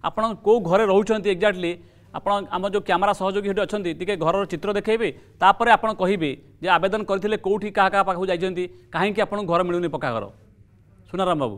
आपण को घरे रोचंती एक्जाक्टली आपण आम जो कैमरा सहयोगी हेटी अछंती टिके घर चित्र देखैबे तापर आपण कहिबे जे आवेदन करथिले कोठी का पाखु जाइछंती काहे कि आपण घर मिलुनी पक्का घर सुनाराम बाबू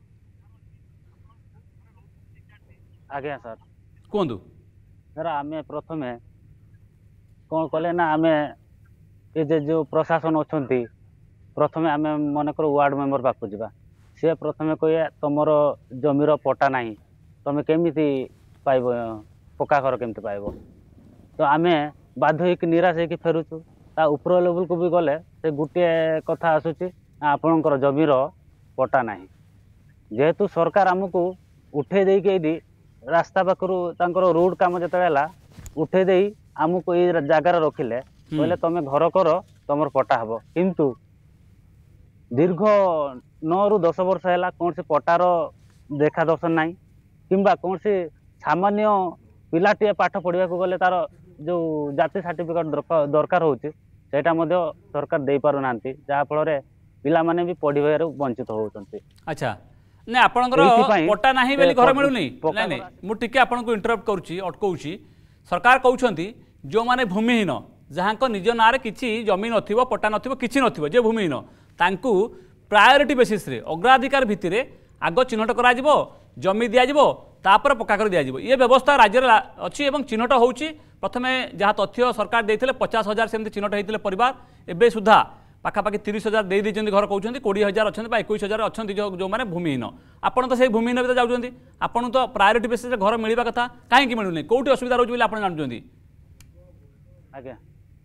आज्ञा सर कहतु सर आम प्रथम कौन कले ना आम ये जो प्रशासन अच्छा प्रथम आम मनकर वार्ड मेंबर पाक जा सी प्रथम कहे तुमर जमीर पट्टा ना तुम केमी पाइब पक्का घर केमती पाइब तो आम बाध्य हो निराश हो फेरुचु ता ऊपर लेवल को भी गले से गोटे कथा आसूची आपणकर जमीर पट्टा ना जेहेतु सरकार आमको उठे देकी रास्ता पाखर रोड काम जो उठे दे आमको ये जगार रखिले कहले तुम घर कर तुम पट्टा हम किंतु दीर्घ 9 ରୁ 10 वर्ष है कौन से पट्टार देखा दर्शन ना कि कौन से सामान्य पिलाटे पाठ पढ़ा गले तार जो जाति सर्टिफिकेट दरकार होता सरकार दे पार ना जहाँफल पिला माने भी पढ़ार वंचित होती। अच्छा ना आपणकर पट्टा ना बेली घर मिलूनी नहीं मुझे आपको इंटरप्ट करुँची अटकाऊँची सरकार कहते जो मैंने भूमिहीन जहाँ निज ना कि जमी न पट्टा न कि जे भूमिहीन तांकू प्रायोरिटी बेसिस रे अग्राधिकार भित्ति आग चिन्हट करा जमी दिज्व तापर पक्का कर दिज्व ये व्यवस्था राज्य में अच्छी एवं चिन्हट होची प्रथमे जहाँ तथ्य सरकार देते 50,000 सेमती चिन्हट होते परिवार एवं सुधा पाखापाखि 30,000 दे देते घर कहते 20,000 अच्छा 21,000 अच्छा जो मैंने भूमिहीन आपड़ तो से भूमिहीन भी जाऊँगी आपन तो प्रायोरिटी बेसिस घर मिलवा कथा कहीं मिलूनी कौटी असुविधा रोचे आप जानते आज्ञा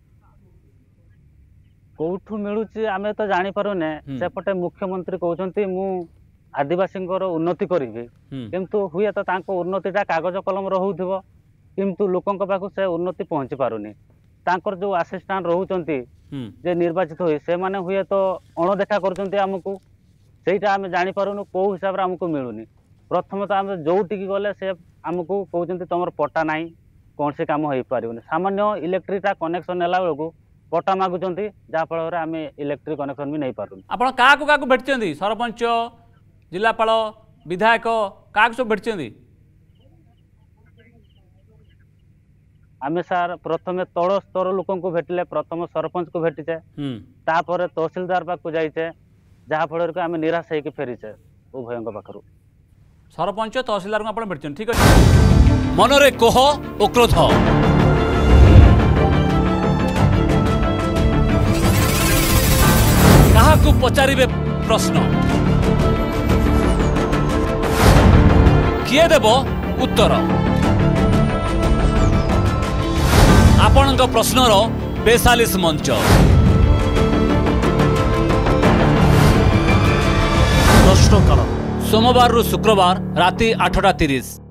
कौठू मिलूँ आम तो जापारे सेपटे मुख्यमंत्री कहते मु आदिवासी उन्नति करी किंतु हुए तो उन्नतिटा कागज कलम रोथो किंतु लोकों पाखु से उन्नति पहुँची पारुनी तांकर जो असिस्टेंट रोचंती जे निर्वाचित हुए से माने हुए तो अणदेखा करचंती आमको सेटा आम जानी पारुनु को हिसाब रे आमको मिलुनी प्रथम तो आम जोटिकी गले से आमको कहते तुम पट्टा ना कौन से काम हो पारे सामान्य इलेक्ट्रिकटा कनेक्शन नेला बेलू पट्टा मागुंट जहाँफल आम इलेक्ट्रिक कनेक्शन भी नहीं पार आप क्या भेटती सरपंच जिलापाल विधायक क्या सब भेटती आम सार प्रथम तल स्तर लोक भेटिले प्रथम सरपंच को भेटीचे तापर तहसीलदार पाक जाइचे जहाँफल आम निराश होकर फेरीचे उभय पाखर सरपंच तहसीलदार को भेटते ठीक अच्छे मनरे कोह और क्रोध काहाकू पचारिबे प्रश्न किए देव उत्तर आपणक प्रश्नर बेसालिस मंच प्रश्नकाल सोमवार रु शुक्रवार राति 8:30।